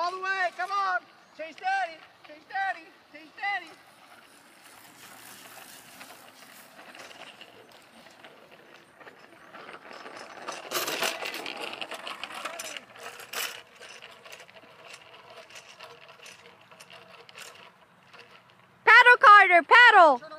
All the way. Come on. Chase daddy. Chase daddy. Chase daddy. Paddle, Carter, paddle!